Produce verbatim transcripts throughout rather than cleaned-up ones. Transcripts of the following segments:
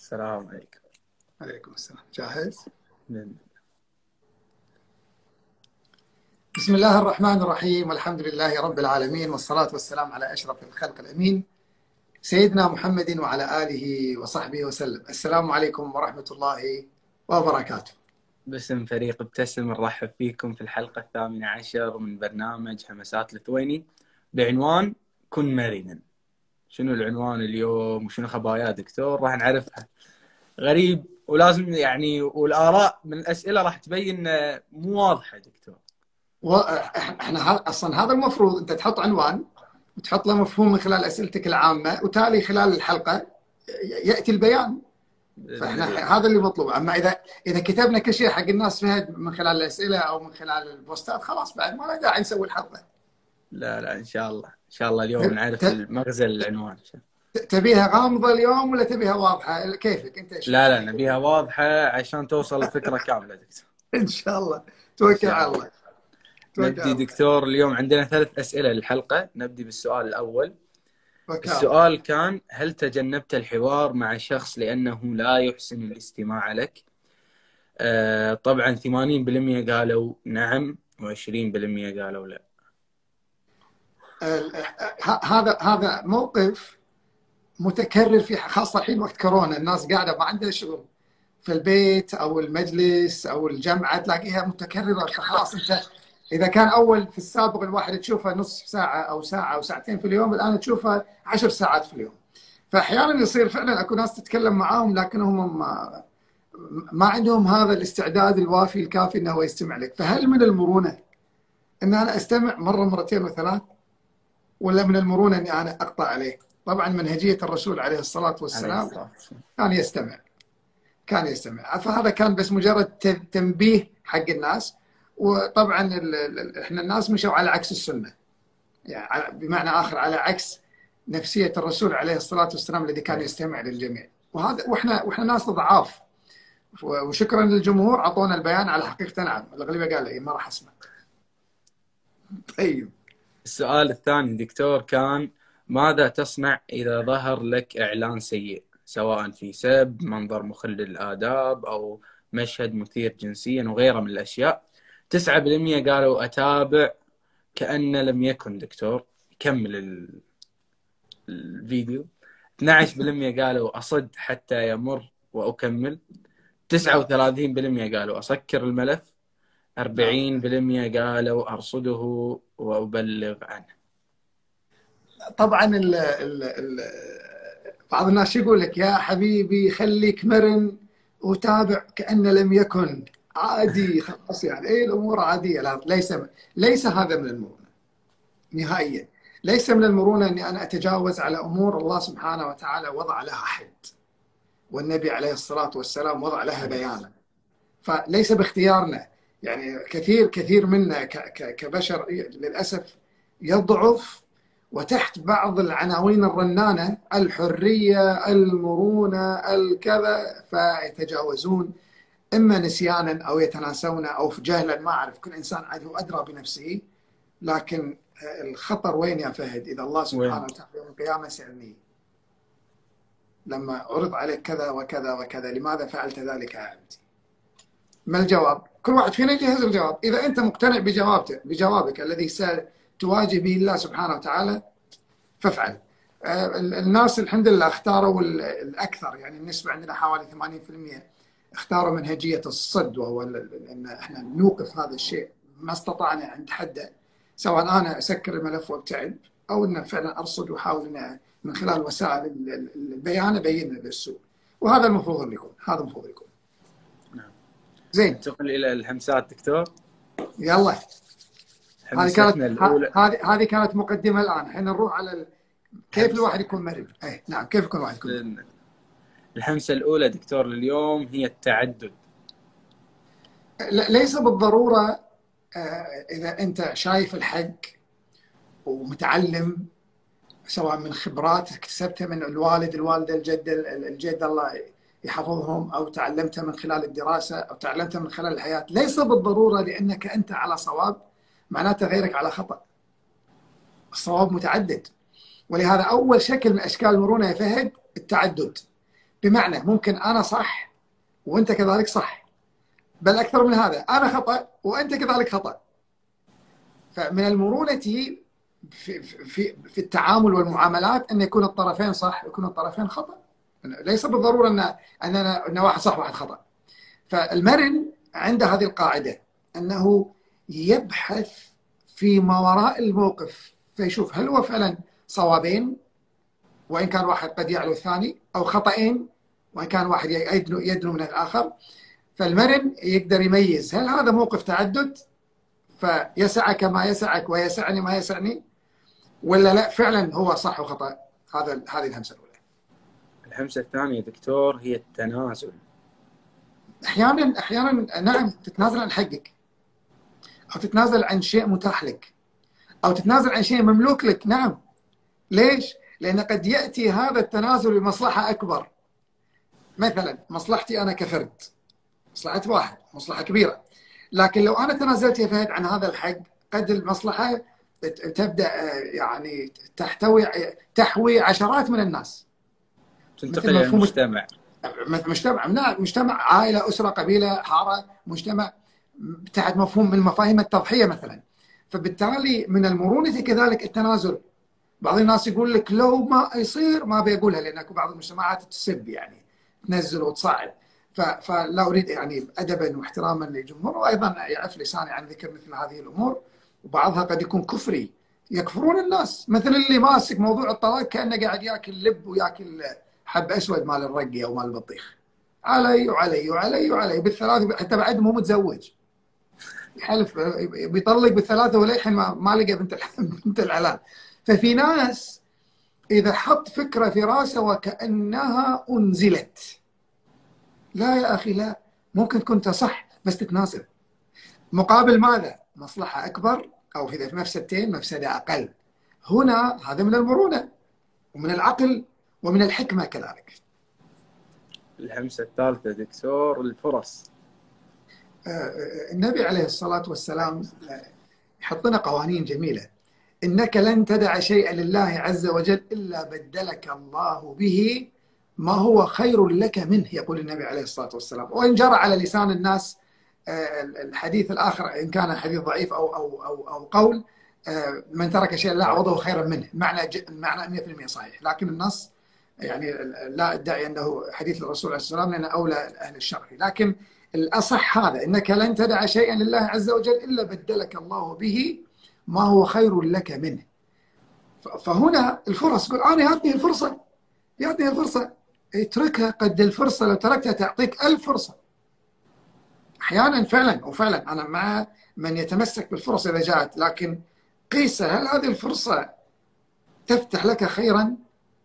السلام عليكم. عليكم السلام. جاهز؟ من بسم الله الرحمن الرحيم، والحمد لله رب العالمين، والصلاة والسلام على أشرف الخلق الأمين سيدنا محمد وعلى آله وصحبه وسلم. السلام عليكم ورحمة الله وبركاته. باسم فريق ابتسم نرحب فيكم في الحلقة الثامنة عشر من برنامج همسات الثويني بعنوان كن مرنا. شنو العنوان اليوم وشنو خبايا دكتور؟ راح نعرفها. غريب ولازم يعني، والآراء من الأسئلة راح تبين مو واضحة دكتور. احنا اصلا هذا المفروض انت تحط عنوان وتحط له مفهوم من خلال اسئلتك العامه، وتالي خلال الحلقه ياتي البيان. فاحنا هذا اللي مطلوب. اما اذا اذا كتبنا كل شيء حق الناس فهد من خلال الاسئله او من خلال البوستات، خلاص بعد ما له داعي نسوي الحلقه. لا لا ان شاء الله ان شاء الله اليوم نعرف المغزى العنوان. تبيها غامضه اليوم ولا تبيها واضحه؟ كيفك انت؟ لا لا نبيها واضحه عشان توصل الفكره كامله دكتور. ان شاء الله. توكل على الله. نبدي دكتور. اليوم عندنا ثلاث أسئلة للحلقة. نبدي بالسؤال الأول. وكال. السؤال كان: هل تجنبت الحوار مع شخص لأنه لا يحسن الاستماع لك؟ آه طبعا ثمانين بالمئة قالوا نعم وعشرين بالمئة قالوا لا. هذا هذا موقف متكرر في خاصة الحين وقت كورونا. الناس قاعدة ما عندها شغل في البيت أو المجلس أو الجامعة، تلاقيها متكررة. فخلاص أنت إذا كان أول في السابق الواحد تشوفه نصف ساعة أو ساعة أو ساعتين في اليوم، الآن تشوفه عشر ساعات في اليوم. فأحيانا يصير فعلا أكو ناس تتكلم معاهم لكنهم ما, ما عندهم هذا الاستعداد الوافي الكافي أنه يستمع لك. فهل من المرونة أن أنا أستمع مرة مرتين وثلاث، ولا من المرونة أني أنا أقطع عليه؟ طبعا منهجية الرسول عليه الصلاة والسلام كان يستمع كان يستمع فهذا كان بس مجرد تنبيه حق الناس. وطبعا احنا الناس مشوا على عكس السنة، يعني بمعنى آخر على عكس نفسية الرسول عليه الصلاة والسلام الذي كان يستمع للجميع. وهذا واحنا واحنا ناس ضعاف، وشكرا للجمهور اعطونا البيان على حقيقة. نعم الأغلبية قال لي ما راح اسمع. طيب السؤال الثاني دكتور كان: ماذا تصنع إذا ظهر لك إعلان سيء، سواء في سب، منظر مخل للآداب، أو مشهد مثير جنسيا وغيره من الأشياء؟ تسعة بالمئة قالوا أتابع كأن لم يكن دكتور. كمل الفيديو. اثني عشر بالمئة قالوا أصد حتى يمر وأكمل. تسعة وثلاثين بالمئة قالوا أسكر الملف. أربعين بالمئة قالوا أرصده وأبلغ عنه. طبعا ال ال ال بعض الناس يقول لك يا حبيبي خليك مرن وتابع كأن لم يكن، عادي خلاص، يعني ايه الامور عاديه. لا، ليس ليس هذا من المرونه نهائيا. ليس من المرونه اني انا اتجاوز على امور الله سبحانه وتعالى وضع لها حد، والنبي عليه الصلاه والسلام وضع لها بيانا. فليس باختيارنا. يعني كثير كثير منا كبشر للاسف يضعف وتحت بعض العناوين الرنانة: الحرية، المرونة، الكذا، فيتجاوزون إما نسيانا أو يتناسون أو جهلا. ما أعرف، كل إنسان هو أدرى بنفسه. لكن الخطر وين يا فهد؟ إذا الله سبحانه وتعالى يوم القيامة سألني لما عرض عليك كذا وكذا وكذا، لماذا فعلت ذلك يا عبدي؟ ما الجواب؟ كل واحد فينا يجهز الجواب. إذا أنت مقتنع بجوابك بجوابك الذي ستواجه به الله سبحانه وتعالى فافعل. الناس الحمد لله اختاروا الأكثر، يعني النسبة عندنا حوالي ثمانين بالمئة اختاروا منهجية الصد، وهو أن احنا نوقف هذا الشيء ما استطعنا عند حده، سواء أنا أسكر الملف وابتعد أو أن فعلا أرصد وأحاول أن من خلال وسائل البيان أبين للسوق. وهذا المفروض اللي يكون هذا المفروض يكون. نعم. زين، ننتقل إلى الهمسات دكتور. يلا. هذه كانت الأولى. هذه هذه كانت مقدمة. الآن احنا نروح على كيف الواحد يكون مرن. اي نعم، كيف يكون الواحد يكون مرن. الهمسة الأولى دكتور لليوم هي التعدد. ليس بالضرورة إذا أنت شايف الحق ومتعلم، سواء من خبرات اكتسبتها من الوالد، الوالدة، الجد، الجد الله يحفظهم، أو تعلمتها من خلال الدراسة، أو تعلمتها من خلال الحياة. ليس بالضرورة لأنك أنت على صواب معناته غيرك على خطأ. الصواب متعدد. ولهذا أول شكل من أشكال المرونة يا فهد التعدد، بمعنى ممكن انا صح وانت كذلك صح، بل اكثر من هذا انا خطا وانت كذلك خطا. فمن المرونه في في في, في التعامل والمعاملات ان يكون الطرفين صح ويكون الطرفين خطا، ليس بالضروره ان اننا ان واحد صح وواحد خطا. فالمرن عنده هذه القاعده انه يبحث في ما وراء الموقف، فيشوف هل هو فعلا صوابين وإن كان واحد قد يعلو الثاني، أو خطأين وإن كان واحد يدنو, يدنو من الآخر. فالمرن يقدر يميز هل هذا موقف تعدد فيسعك ما يسعك ويسعني ما يسعني، ولا لا فعلا هو صح وخطأ. هذا هذه الهمسة الأولى. الهمسة الثانية دكتور هي التنازل. أحيانا أحيانا نعم تتنازل عن حقك، أو تتنازل عن شيء متاح لك، أو تتنازل عن شيء مملوك لك. نعم. ليش؟ لأن قد يأتي هذا التنازل لمصلحة أكبر. مثلا مصلحتي أنا كفرد، مصلحة واحد، مصلحة كبيرة، لكن لو أنا تنازلت يا فهد عن هذا الحق، قد المصلحة تبدأ يعني تحتوي تحوي عشرات من الناس، تنتقل إلى المجتمع. مجتمع نعم، مجتمع، عائلة، أسرة، قبيلة، حارة، مجتمع تحت مفهوم من مفاهيم التضحية مثلا. فبالتالي من المرونة كذلك التنازل. بعض الناس يقول لك لو ما يصير ما بيقولها، لأن اكو بعض المجتمعات تسب يعني تنزل وتصعد. فلا أريد يعني أدبا واحتراما للجمهور، وأيضا يعف لساني عن ذكر مثل هذه الأمور، وبعضها قد يكون كفري، يكفرون الناس، مثل اللي ماسك موضوع الطلاق كأنه قاعد ياكل لب وياكل حب أسود مال الرقي أو مال البطيخ، علي وعلي وعلي وعلي بالثلاثة، حتى بعد مو متزوج يحلف بيطلق بالثلاثة وللحين ما, ما لقى بنت بنت الحلال. ففي ناس إذا حط فكرة في راسه وكأنها أنزلت، لا يا أخي لا، ممكن كنت صح بس تتنازل مقابل ماذا؟ مصلحة أكبر، أو في مفسدتين مفسدة أقل. هنا هذا من المرونة ومن العقل ومن الحكمة كذلك. الهمسة الثالثة دكتور الفرص. النبي عليه الصلاة والسلام يحط لنا قوانين جميلة. إنك لن تدع شيئا لله عز وجل إلا بدلك الله به ما هو خير لك منه، يقول النبي عليه الصلاة والسلام. وإن جرى على لسان الناس الحديث الآخر إن كان حديث ضعيف أو أو أو, أو قول من ترك شيئا لا عوضه خيرا منه، معنى معنى مئة بالمئة صحيح، لكن النص يعني لا أدعي أنه حديث الرسول عليه الصلاة والسلام لأنه أولى أهل الشرع، لكن الأصح هذا: إنك لن تدع شيئا لله عز وجل إلا بدلك الله به ما هو خير لك منه. فهنا الفرص، قل أنا يعطني الفرصة، يعطني الفرصة، اتركها. قد الفرصة لو تركتها تعطيك ألف فرصة. أحيانا فعلا وفعلا أنا مع من يتمسك بالفرصة إذا جاءت، لكن قيس هل هذه الفرصة تفتح لك خيرا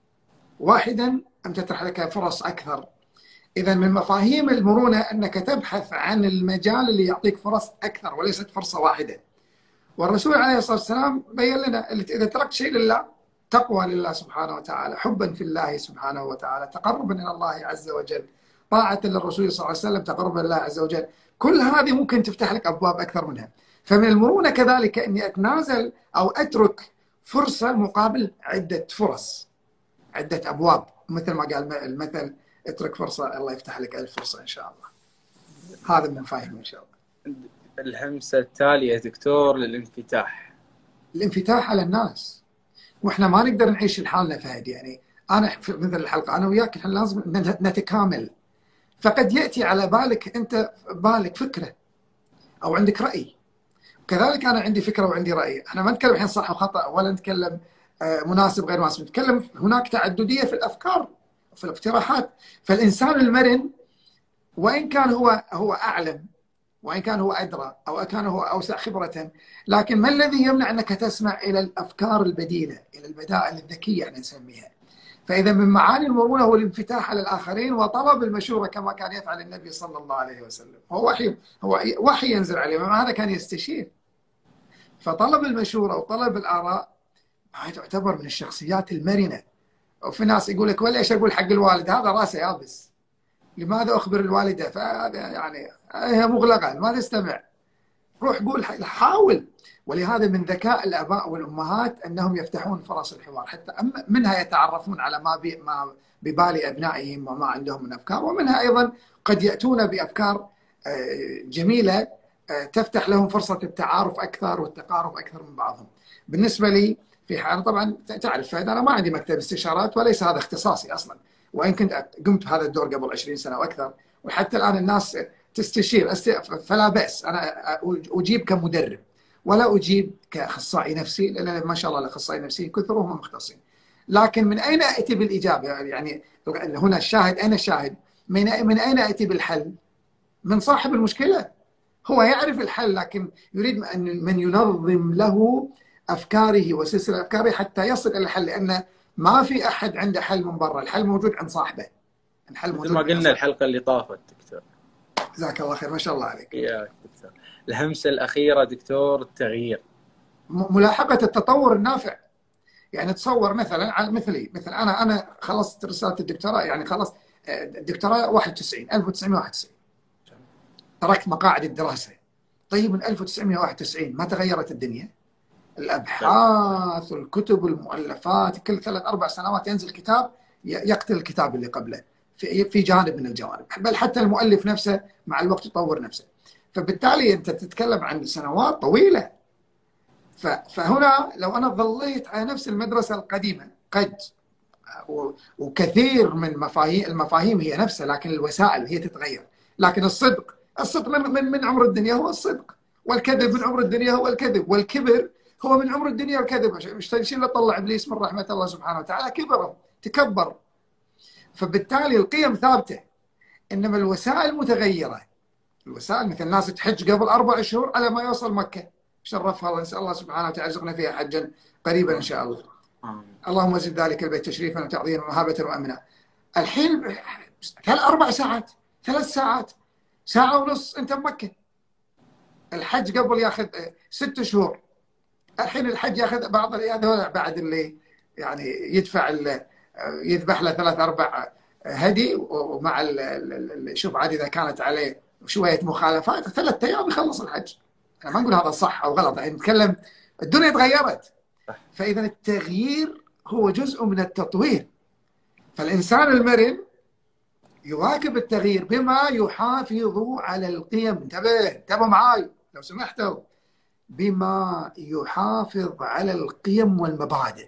واحدا أم تفتح لك فرص أكثر. إذا من مفاهيم المرونة أنك تبحث عن المجال اللي يعطيك فرص أكثر وليست فرصة واحدة. والرسول عليه الصلاة والسلام بين لنا إذا تركت شيء لله، تقوى لله سبحانه وتعالى، حبا في الله سبحانه وتعالى، تقربا إلى الله عز وجل، طاعة للرسول صلى الله عليه وسلم، تقربا لله عز وجل، كل هذه ممكن تفتح لك أبواب أكثر منها. فمن المرونة كذلك أني أتنازل أو أترك فرصة مقابل عدة فرص، عدة أبواب، مثل ما قال المثل: اترك فرصة الله يفتح لك ألف فرصة إن شاء الله. هذا من فاهم إن شاء الله. الهمسة التالية دكتور للانفتاح. الانفتاح على الناس، واحنا ما نقدر نعيش لحالنا فهد. يعني انا في مثل الحلقه انا وياك احنا لازم نتكامل. فقد ياتي على بالك انت بالك فكره او عندك راي، وكذلك انا عندي فكره وعندي راي. احنا ما نتكلم الحين صح وخطا ولا نتكلم مناسب غير مناسب، نتكلم هناك تعدديه في الافكار وفي الاقتراحات. فالانسان المرن وان كان هو هو اعلم، وإن كان هو أدرى، أو كان هو أوسع خبرة، لكن ما الذي يمنع أنك تسمع إلى الأفكار البديلة، إلى البدائل الذكية احنا نسميها. فإذا من معاني المرونة هو الانفتاح على الآخرين وطلب المشورة كما كان يفعل النبي صلى الله عليه وسلم. هو وحي هو وحي ينزل عليه، مع هذا كان يستشير. فطلب المشورة وطلب الآراء هاي تعتبر من الشخصيات المرنة. وفي ناس يقول لك وليش أقول حق الوالد، هذا راسه يابس، لماذا أخبر الوالدة؟ فهذا يعني هي مغلقة ما تستمع. روح قول، حاول. ولهذا من ذكاء الآباء والأمهات أنهم يفتحون فرص الحوار، حتى منها يتعرفون على ما بي ما ببال أبنائهم وما عندهم من أفكار، ومنها أيضا قد يأتون بأفكار جميلة تفتح لهم فرصة التعارف أكثر والتقارب أكثر من بعضهم. بالنسبة لي في حال، طبعا تعرف أنا ما عندي مكتب استشارات وليس هذا اختصاصي أصلا، وإن كنت قمت بهذا الدور قبل عشرين سنة وأكثر، وحتى الآن الناس تستشير فلا بأس، أنا أجيب كمدرب ولا أجيب كأخصائي نفسي، لأن ما شاء الله الأخصائي النفسي كثرهم مختصين. لكن من أين أتي بالإجابة؟ يعني هنا الشاهد، أين الشاهد؟ من من أين أتي بالحل؟ من صاحب المشكلة. هو يعرف الحل، لكن يريد من ينظم له أفكاره وسلسلة أفكاره حتى يصل إلى الحل، لأن ما في أحد عنده حل من برا، الحل موجود عند صاحبه. الحل موجود. مثل ما قلنا الحلقة اللي طافت دكتور. جزاك الله خير، ما شاء الله عليك. يا دكتور، الهمسة الأخيرة دكتور، التغيير، ملاحقة التطور النافع. يعني تصور مثلا على مثلي، مثل أنا أنا خلصت رسالة الدكتوراه، يعني خلصت الدكتوراه واحد وتسعين ألف وتسعمائة وواحد وتسعين، تركت مقاعد الدراسة. طيب من ألف وتسعمائة وواحد وتسعين ما تغيرت الدنيا؟ الأبحاث والكتب والمؤلفات، كل ثلاث أربع سنوات ينزل كتاب يقتل الكتاب اللي قبله في في جانب من الجوانب، بل حتى المؤلف نفسه مع الوقت يطور نفسه. فبالتالي أنت تتكلم عن سنوات طويلة. فهنا لو أنا ظليت على نفس المدرسة القديمة قد، وكثير من مفاهيم المفاهيم هي نفسها، لكن الوسائل هي تتغير. لكن الصدق الصدق من من من عمر الدنيا هو الصدق، والكذب من عمر الدنيا هو الكذب، والكبر هو من عمر الدنيا والكذب. مش اللي طلع ابليس من رحمه الله سبحانه وتعالى؟ كبر، تكبر. فبالتالي القيم ثابته، انما الوسائل متغيره. الوسائل مثل الناس تحج قبل اربع شهور على ما يوصل مكه، شرفها الله، نسال الله سبحانه وتعالى يرزقنا فيها حجا قريبا ان شاء الله. اللهم زد ذلك البيت تشريفا وتعظيما ومهابه وامنا. الحين ثلاث اربع ساعات، ثلاث ساعات، ساعه ونص انت بمكه. الحج قبل ياخذ ست شهور، الحين الحج ياخذ بعض هذول بعد اللي يعني يدفع يذبح له ثلاث اربع هدي، ومع شوف عاد اذا كانت عليه شويه مخالفات ثلاث ايام يخلص الحج. انا ما نقول هذا صح او غلط، يعني نتكلم الدنيا تغيرت. فاذا التغيير هو جزء من التطوير، فالانسان المرن يواكب التغيير بما يحافظ على القيم. انتبه انتبهوا معاي لو سمحتوا، بما يحافظ على القيم والمبادئ.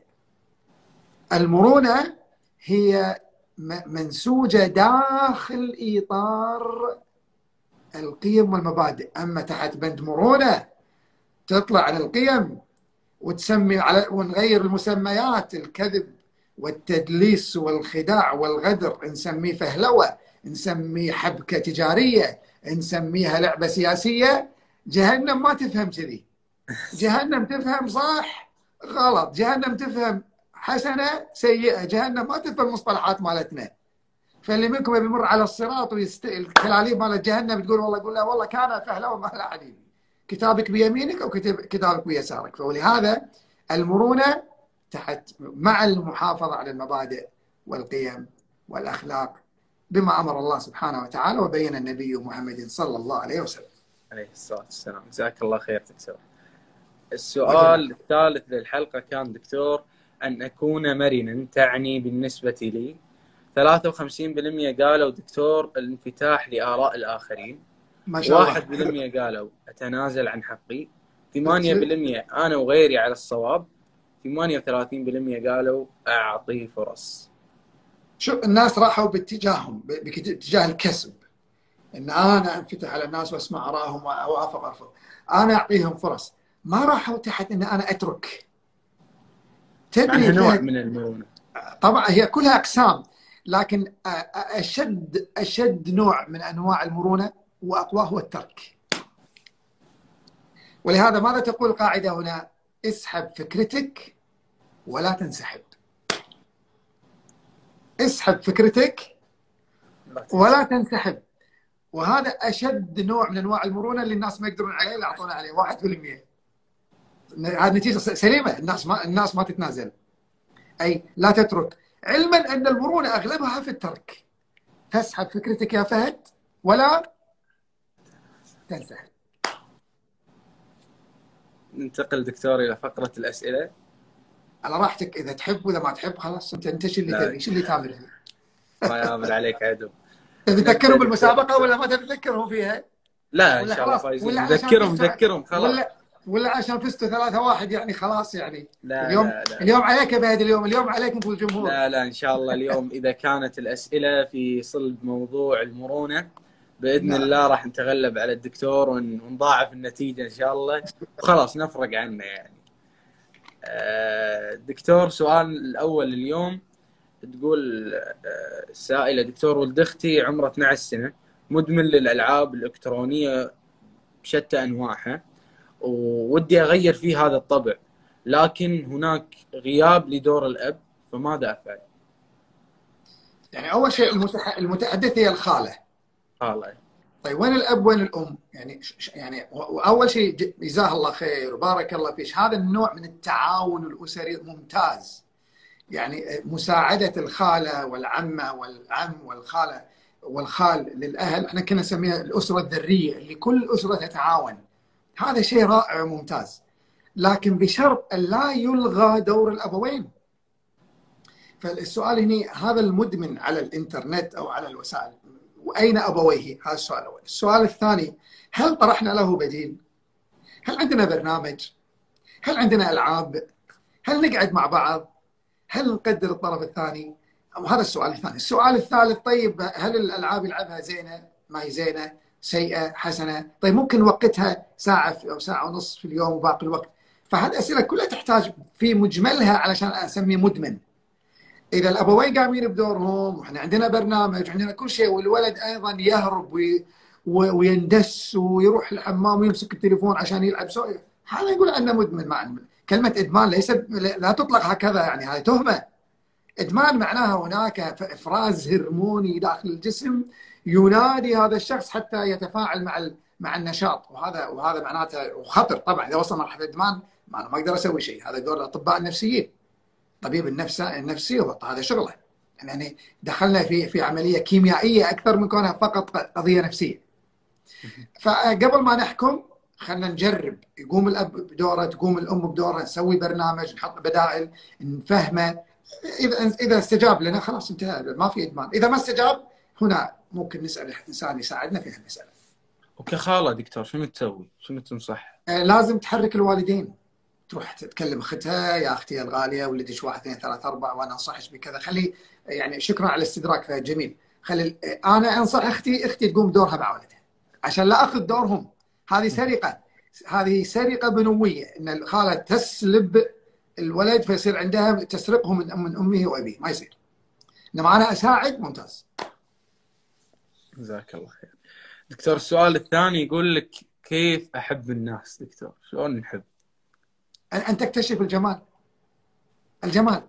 المرونة هي منسوجة داخل إطار القيم والمبادئ. أما تحت بند مرونة تطلع عن القيم وتسمي على، ونغير المسميات، الكذب والتدليس والخداع والغدر نسميه فهلوة، نسميه حبكة تجارية، نسميها لعبة سياسية. جهنم ما تفهم كذي، جهنم تفهم صح غلط، جهنم تفهم حسنة سيئة، جهنم ما تفهم المصطلحات مالتنا. فاللي منكم يمر على الصراط والكلاليب مال جهنم تقول والله، يقول له والله كان فهلوة. ما لا حبيبي، كتابك بيمينك او كتابك بيسارك. فولهذا المرونة تحت مع المحافظة على المبادئ والقيم والأخلاق بما أمر الله سبحانه وتعالى وبين النبي محمد صلى الله عليه وسلم عليه الصلاة والسلام. جزاك الله خير دكتور. السؤال الثالث للحلقة كان دكتور، أن أكون مرنا تعني بالنسبة لي ثلاثة وخمسين بالمئة قالوا دكتور الانفتاح لآراء الآخرين، ما شاء الله. واحد بالمئة قالوا أتنازل عن حقي، ثمانية بالمئة أنا وغيري على الصواب، ثمانية وثلاثين بالمئة قالوا أعطي فرص. شوف الناس راحوا باتجاههم، باتجاه الكسب، ان انا انفتح على الناس واسمع ارائهم واوافق ارفض، انا اعطيهم فرص. ما راحوا تحت ان انا اترك. تدري نوع من المرونه، طبعا هي كلها اقسام، لكن اشد اشد نوع من انواع المرونه واقواه هو الترك. ولهذا ماذا تقول القاعده هنا؟ اسحب فكرتك ولا تنسحب. اسحب فكرتك ولا تنسحب. وهذا أشد نوع من أنواع المرونة اللي الناس ما يقدرون عليه، اللي أعطونا عليه واحد بالمئة. هذه نتيجة سليمة، الناس ما الناس ما تتنازل، أي لا تترك، علما أن المرونة أغلبها في الترك. تسحب فكرتك يا فهد ولا تنسحب. ننتقل دكتور إلى فقرة الأسئلة. على راحتك، اذا تحب واذا ما تحب خلاص، انت انت شو اللي لا تبي، شو اللي تامر فيه. الله يعمل عليك عدو. تبي نبدأ تذكرهم دكتور. بالمسابقه ولا ما تبي تذكرهم فيها؟ لا إن ولا شاء الله خلاص، فايزين، ولا علشان نذكرهم فزتوا، نذكرهم خلاص. ولا ولا عشان فزتوا ثلاثة واحد يعني خلاص يعني. لا اليوم لا لا اليوم عليك يا فهد، اليوم اليوم عليك انت والجمهور. لا لا إن شاء الله اليوم إذا كانت الأسئلة في صلب موضوع المرونة بإذن نعم. الله راح نتغلب على الدكتور ون- ونضاعف النتيجة إن شاء الله، وخلاص نفرق عنه يعني. آه، دكتور سؤال الأول اليوم، تقول آه، السائلة: دكتور ولد أختي عمره اثني عشر سنة، مدمن للألعاب الإلكترونية بشتى أنواعها، وودي أغير فيه هذا الطبع، لكن هناك غياب لدور الأب، فماذا أفعل؟ يعني اول شيء المتح... المتحدث هي الخاله. الله. طيب وين الاب وين الام؟ يعني ش... يعني واول شيء ج- جزاه الله خير وبارك الله فيك، هذا النوع من التعاون الاسري ممتاز. يعني مساعده الخاله والعمه والعم والخاله والخال للاهل، احنا كنا نسميها الاسره الذريه اللي كل اسره تتعاون. هذا شيء رائع وممتاز، لكن بشرط ان لا يلغى دور الابوين. فالسؤال هنا، هذا المدمن على الانترنت او على الوسائل واين ابويه؟ هذا السؤال الاول. السؤال الثاني، هل طرحنا له بديل؟ هل عندنا برنامج؟ هل عندنا العاب؟ هل نقعد مع بعض؟ هل نقدر الطرف الثاني؟ وهذا السؤال الثاني. السؤال الثالث، طيب هل الالعاب يلعبها زينه؟ ما هي زينه؟ سيئه؟ حسنه؟ طيب ممكن نوقتها ساعه او ساعه ونص في اليوم وباقي الوقت؟ فهذه اسئله كلها تحتاج في مجملها علشان اسميه مدمن. اذا الابوين قايمين بدورهم واحنا عندنا برنامج وعندنا كل شيء، والولد ايضا يهرب وي ويندس ويروح الحمام ويمسك التليفون عشان يلعب سوي، هذا يقول عنه مدمن. مع كلمه ادمان ليس لا تطلق هكذا، يعني هذه تهمه. ادمان معناها هناك افراز هرموني داخل الجسم ينادي هذا الشخص حتى يتفاعل مع مع النشاط، وهذا وهذا معناته وخطر طبعا. اذا وصل مرحله ادمان ما انا ما اقدر اسوي شيء، هذا دور الاطباء النفسيين. طبيب النفس النفسي هذا شغله، يعني دخلنا في في عمليه كيميائيه اكثر من كونها فقط قضيه نفسيه. فقبل ما نحكم خلينا نجرب، يقوم الاب بدوره، تقوم الام بدورها، نسوي برنامج، نحط بدائل، نفهمه. اذا اذا استجاب لنا خلاص انتهى، ما في ادمان. اذا ما استجاب هنا ممكن نسال انسان يساعدنا في هالمساله. وكخالة دكتور شنو تسوي؟ شنو تنصح؟ آه لازم تحرك الوالدين، تروح تتكلم اختها: يا اختي الغاليه ولدك واحد اثنين ثلاث اربع وانا انصحك بكذا. خلي يعني شكرا على الاستدراك فهد، جميل. خلي انا انصح اختي، اختي تقوم دورها مع ولدها عشان لا اخذ دورهم. هذه سرقه، هذه سرقه بنويه، ان الخاله تسلب الولد فيصير عندها تسرقه من من امه وابيه، ما يصير. انما انا اساعد، ممتاز. جزاك الله خير. دكتور السؤال الثاني يقول لك: كيف احب الناس دكتور؟ شلون نحب؟ ان تكتشف الجمال. الجمال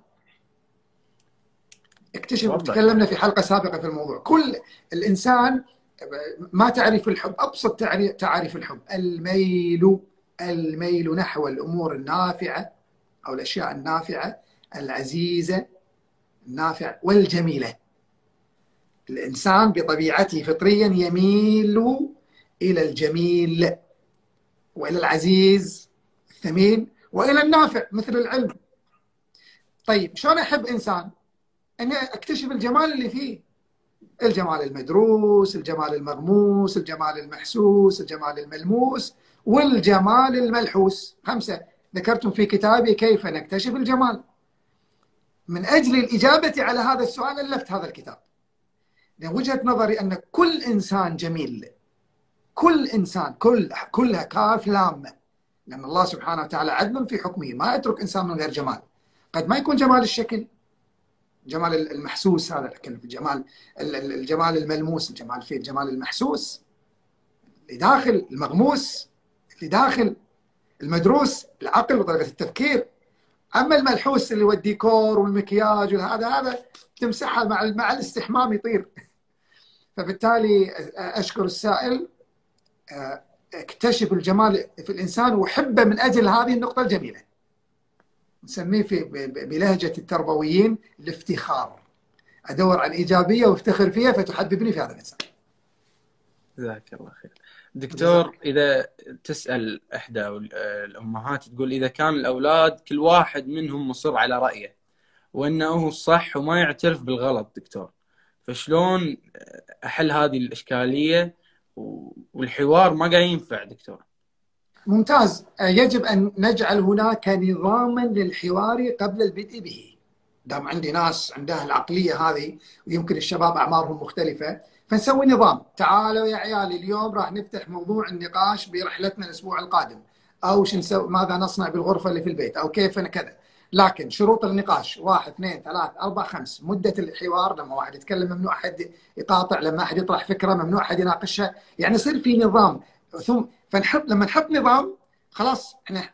اكتشف. تكلمنا في حلقه سابقه في الموضوع. كل الانسان ما تعريف الحب؟ ابسط تعريف الحب الميل الميل نحو الامور النافعه او الاشياء النافعه العزيزه النافعه والجميله. الانسان بطبيعته فطريا يميل الى الجميل والى العزيز الثمين والى النافع مثل العلم. طيب شلون احب انسان؟ اني اكتشف الجمال اللي فيه، الجمال المدروس، الجمال المغموس، الجمال المحسوس، الجمال الملموس، والجمال الملحوس. خمسه ذكرتم في كتابي كيف نكتشف الجمال. من اجل الاجابه على هذا السؤال الفت هذا الكتاب، لان وجهه نظري ان كل انسان جميل. كل انسان، كل كلها كاف لامه، لان الله سبحانه وتعالى عدل في حكمه، ما يترك انسان من غير جمال. قد ما يكون جمال الشكل، جمال المحسوس، هذا لكن الجمال الجمال الملموس، الجمال في الجمال المحسوس اللي داخل، المغموس اللي داخل، المدروس العقل وطريقه التفكير. اما الملحوس اللي هو الديكور والمكياج وهذا، هذا تمسحها مع مع الاستحمام يطير. فبالتالي اشكر السائل، اكتشف الجمال في الانسان وحبه من اجل هذه النقطه الجميله. نسميه في بلهجه التربويين الافتخار. ادور عن ايجابيه وافتخر فيها فتحببني في هذا الانسان. جزاك الله خير. جزاك. دكتور، إذا تسأل إحدى الأمهات تقول إذا كان الأولاد كل واحد منهم مصر على رأيه وأنه هو الصح وما يعترف بالغلط دكتور، فشلون أحل هذه الإشكالية والحوار ما قاعد ينفع دكتور؟ ممتاز. يجب أن نجعل هناك نظاما للحوار قبل البدء به. دام عندي ناس عندها العقلية هذه ويمكن الشباب أعمارهم مختلفة، فنسوي نظام. تعالوا يا عيالي اليوم راح نفتح موضوع النقاش برحلتنا الأسبوع القادم، أو شو نسوي، ماذا نصنع بالغرفة اللي في البيت، أو كيف كذا. لكن شروط النقاش واحد اثنين ثلاث أربع خمس. مدة الحوار لما واحد يتكلم ممنوع أحد يقاطع، لما أحد يطرح فكرة ممنوع أحد يناقشها، يعني يصير في نظام. ثم فنحط لما نحط نظام خلاص احنا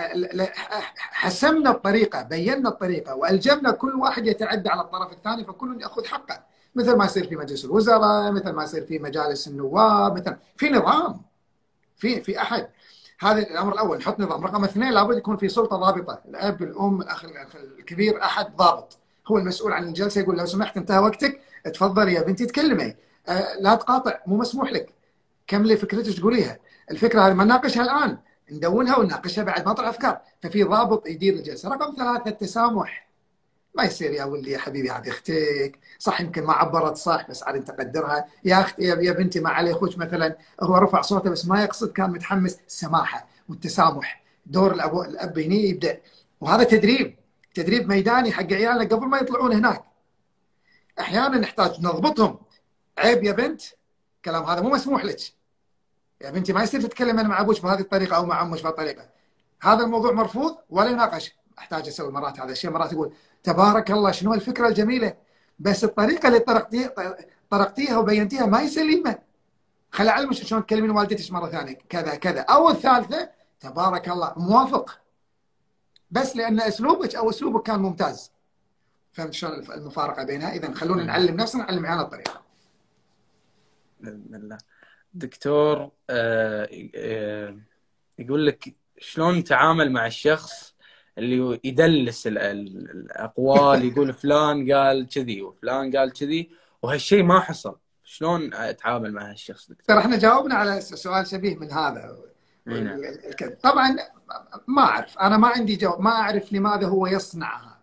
حسمنا الطريقة، بينا الطريقة، وألجمنا كل واحد يتعدى على الطرف الثاني فكل يأخذ حقه، مثل ما يصير في مجلس الوزراء، مثل ما يصير في مجالس النواب، مثل في نظام، في في أحد. هذا الأمر الأول، نحط نظام. رقم اثنين، لابد يكون في سلطة ضابطة، الأب الأم الأخ الكبير، أحد ضابط هو المسؤول عن الجلسة، يقول لو سمحت انتهى وقتك، تفضل يا بنتي تكلمي، أه لا تقاطع، مو مسموح لك، كملي فكرتك تقوليها، الفكرة هذه ما نناقشها الآن، ندونها ونناقشها بعد ما طلع أفكار. ففي ضابط يدير الجلسة. رقم ثلاثة، التسامح. ما يصير يا ولدي يا حبيبي هذه اختك، صح يمكن ما عبرت صح بس عاد انت قدرها، يا اختي يا بنتي ما عليه اخوك مثلا هو رفع صوته بس ما يقصد، كان متحمس. السماحه والتسامح دور الاب الاب هنا يبدا، وهذا تدريب تدريب ميداني حق عيالنا قبل ما يطلعون هناك. احيانا نحتاج نضبطهم، عيب يا بنت كلام هذا مو مسموح لك، يا بنتي ما يصير تتكلم انا مع ابوك بهذه الطريقه او مع امك بهذه الطريقه، هذا الموضوع مرفوض ولا يناقش. احتاج اسوي مرات هذا الشيء، مرات يقول تبارك الله شنو الفكره الجميله، بس الطريقه اللي طرقتيها طرقتيها وبينتيها ما هي سليمه، خلي اعلمك شلون تكلمين والدتك مره ثانيه كذا كذا. او الثالثه، تبارك الله موافق بس لان اسلوبك او اسلوبك كان ممتاز. فهمت شلون المفارقه بينها؟ اذا خلونا نعلم نفسنا، نعلم عيالنا الطريقه. باذن الله. دكتور، آه آه يقول لك شلون نتعامل مع الشخص اللي يدلس الاقوال، يقول فلان قال كذي وفلان قال كذي وهالشيء ما حصل، شلون اتعامل مع هالشخص دكتور؟ ترى احنا جاوبنا على سؤال شبيه من هذا. طبعا ما اعرف، انا ما عندي جواب، ما اعرف لماذا هو يصنع هذا.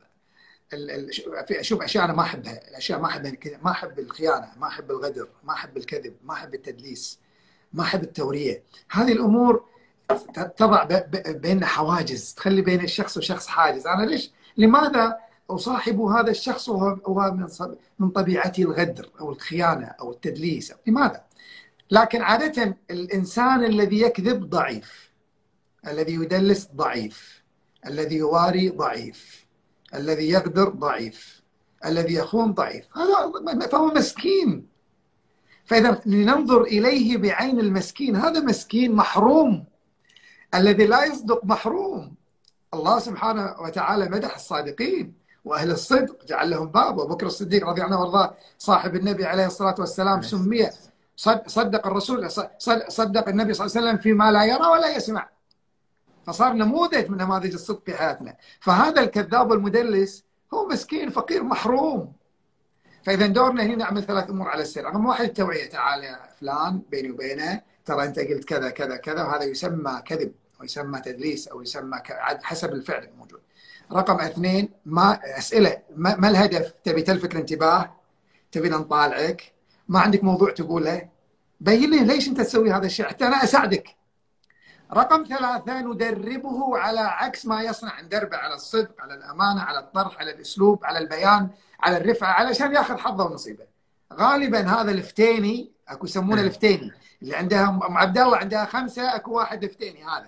شوف اشياء انا ما احبها، الاشياء ما احبها كذا، ما احب الخيانه، ما احب الغدر، ما احب الكذب، ما احب التدليس، ما احب التوريه. هذه الامور تضع بين حواجز، تخلي بين الشخص وشخص حاجز. انا ليش لماذا اصاحب هذا الشخص وهو من من طبيعته الغدر او الخيانه او التدليس؟ لماذا؟ لكن عاده الانسان الذي يكذب ضعيف، الذي يدلس ضعيف، الذي يواري ضعيف، الذي يغدر ضعيف، الذي يخون ضعيف، هذا فهو مسكين. فاذا لننظر اليه بعين المسكين، هذا مسكين محروم، الذي لا يصدق محروم. الله سبحانه وتعالى مدح الصادقين واهل الصدق، جعل لهم باب. وابو بكر الصديق رضي الله عنه وارضاه صاحب النبي عليه الصلاه والسلام سمي صدق الرسول، صدق النبي صلى الله عليه وسلم فيما لا يرى ولا يسمع، فصار نموذج من نماذج الصدق في حياتنا. فهذا الكذاب والمدلس هو مسكين فقير محروم. فاذا دورنا هنا نعمل ثلاث امور على السير. رقم واحد التوعيه، تعال يا فلان بيني وبينه ترى انت قلت كذا كذا كذا، وهذا يسمى كذب او يسمى تدليس او يسمى حسب الفعل الموجود. رقم اثنين، ما اسئله، ما, ما الهدف؟ تبي تلفت الانتباه؟ تبينا نطالعك؟ ما عندك موضوع تقوله؟ بين لي ليش انت تسوي هذا الشيء حتى انا اساعدك. رقم ثلاثة، ندربه على عكس ما يصنع، ندربه على الصدق، على الأمانة، على الطرح، على الأسلوب، على البيان، على الرفعة، علشان ياخذ حظه ونصيبه. غالبا هذا الفتيني، اكو يسمونه الفتيني، اللي عندها ام عبد الله عندها خمسة، اكو واحد فتيني، هذا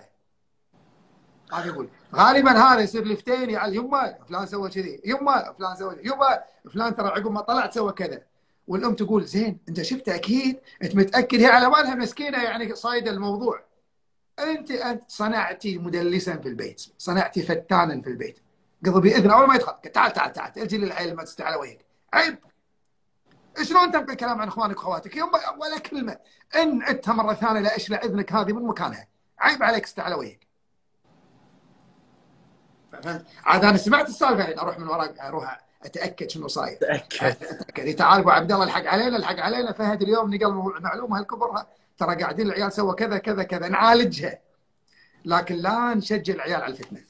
هذا يقول غالبا هذا يصير الفتيني على يمه فلان سوى كذي، يمه فلان سوى يمه فلان ترى عقب ما طلعت سوى كذا. والام تقول زين انت شفت اكيد، انت متاكد؟ هي على بالها مسكينه يعني صايده الموضوع. انت انت صنعتي مدلسا في البيت، صنعتي فتانا في البيت، قبل باذن اول ما يدخل تعال تعال تعال اجي للعيل ما تستحي على وجهك، عيب. شلون تنقل كلام عن اخوانك واخواتك يوم ولا كلمه؟ ان عدتها مره ثانيه لا اشلع اذنك هذه من مكانها، عيب عليك استحي على وجهك. عاد انا سمعت السالفه الحين اروح من وراك اروح اتاكد شنو صاير. تاكد. اتاكد تعال ابو عبد الله الحق علينا الحق علينا فهد اليوم نقل المعلومه هالكبر، ترى قاعدين العيال سووا كذا كذا كذا، نعالجها، لكن لا نشجع العيال على الفتنه.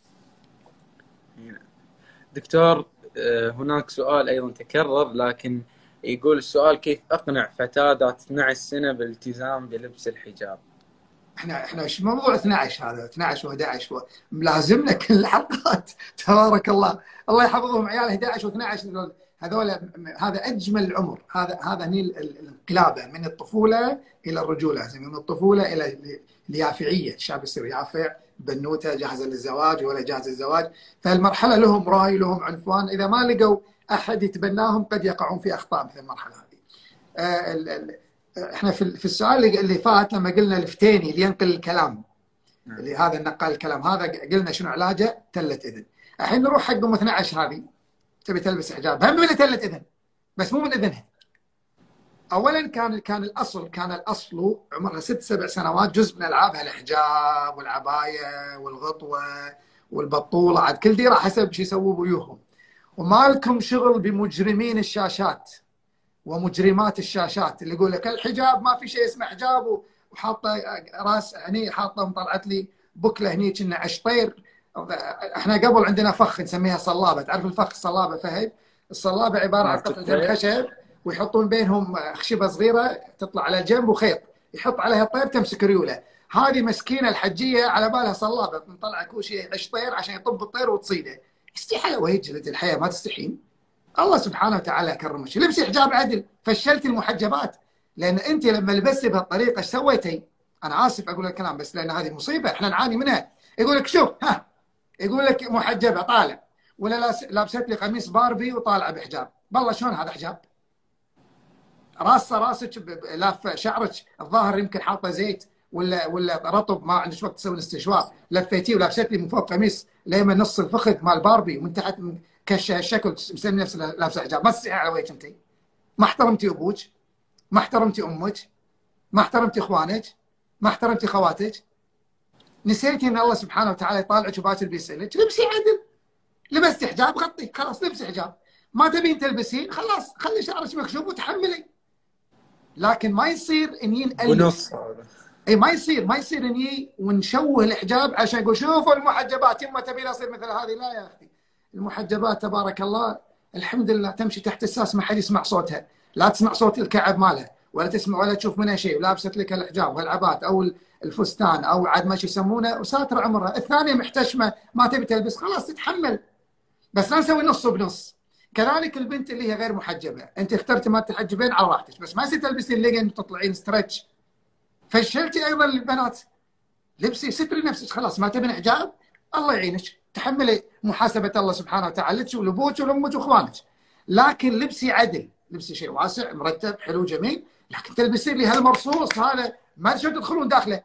دكتور هناك سؤال ايضا تكرر، لكن يقول السؤال: كيف اقنع فتاة ذات اثنعش سنة بالالتزام بلبس الحجاب؟ احنا احنا ايش موضوع اثنعش هذا؟ اثنعش و11 و... ملازمنا كل الحلقات تبارك الله، الله يحفظهم عيال احد عشر واثنعش هذول، هذا اجمل العمر، هذا هذا هني الانقلابه من الطفوله الى الرجوله، من الطفوله الى اليافعيه، الشاب يصير يافع، بنوته جاهزه للزواج ولا جاهز للزواج، فالمرحله لهم راي لهم عنفوان، اذا ما لقوا احد يتبناهم قد يقعون في اخطاء مثل المرحله هذه. آه احنا في في السؤال اللي فات لما قلنا الفتيني اللي ينقل الكلام، اللي هذا النقال الكلام هذا، قلنا شنو علاجه؟ تله اذن. الحين نروح حق ام اثنعش هذه تبي تلبس حجاب، هم من تله اذن بس مو من اذنها. اولا كان كان الاصل كان الاصل عمرها ست سبع سنوات، جزء من العابها الحجاب والعبايه والغطوه والبطوله، عاد كل ديره حسب شو يسووا بيوهم. وما لكم شغل بمجرمين الشاشات ومجرمات الشاشات اللي يقول لك الحجاب ما في شيء اسمه حجاب، وحاطه راس هني، حاطه مطلعت لي بكله هني كنا عشطير. احنا قبل عندنا فخ نسميها صلابه، تعرف الفخ الصلابه فهد؟ الصلابه عباره عن قطعتين خشب ويحطون بينهم خشبه صغيره تطلع على الجنب وخيط يحط عليها الطير تمسك ريوله. هذه مسكينه الحجيه على بالها صلابه مطلعه كوشي عشطير عشان يطب الطير وتصيده. استحاله وهيج الحياه ما تستحين. الله سبحانه وتعالى كرمك، لبسي حجاب عدل، فشلتي المحجبات، لان انت لما لبستي بهالطريقه ايش سويتي؟ انا اسف اقول الكلام بس لان هذه مصيبه احنا نعاني منها. يقول لك شوف ها، يقول لك محجبه طالع، ولا لابست لي قميص باربي وطالعه بحجاب، بالله شلون هذا حجاب؟ راسه راسك لاف شعرك، الظاهر يمكن حاطه زيت ولا ولا رطب ما عندك وقت تسوي الاستشوار، لفيتيه ولابست لي من فوق قميص ليمن نص الفخذ مال باربي ومن تحت من كش الشكل مسمي نفسه لابسه حجاب، ما تستحي على وجهك انت. ما احترمتي ابوك، ما احترمتي امك، ما احترمتي اخوانك، ما احترمتي خواتك، نسيتي ان الله سبحانه وتعالى يطالعك وباكر بيسالك. لبسي عدل، لبستي حجاب غطي خلاص، لبسي حجاب، ما تبين تلبسين خلاص خلي شعرك مكشوف وتحملي. لكن ما يصير اني بنص، اي ما يصير ما يصير اني ونشوه الحجاب عشان نقول شوفوا المحجبات يما تبين اصير مثل هذه. لا يا اختي، المحجبات تبارك الله الحمد لله تمشي تحت الساس ما حد يسمع صوتها، لا تسمع صوت الكعب مالها ولا تسمع ولا تشوف منها شيء، ولابست لك الحجاب والعبات او الفستان او عاد ما شو يسمونه وساتر عمرها. الثانيه محتشمه ما تبي تلبس خلاص تتحمل، بس لا نسوي نص بنص. كذلك البنت اللي هي غير محجبه، انت اخترتي ما تحجبين على راحتك، بس ما يصير تلبسين الليجن وتطلعين ستريتش. فشلتي ايضا البنات، لبسي ستري نفسك خلاص، ما تبين حجاب الله يعينك، تحملي محاسبه الله سبحانه وتعالى لك ولابوك ولامك واخوانك. لكن لبسي عدل، لبسي شيء واسع مرتب حلو جميل، لكن تلبسين لي هالمرصوص هذا ما شلون تدخلون داخله.